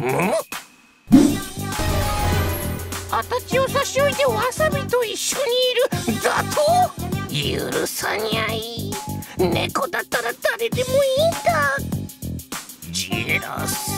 あたちを差し置いてわさびと一緒にいるだと許さにゃい。猫だったら誰でもいいんだ。ジェラス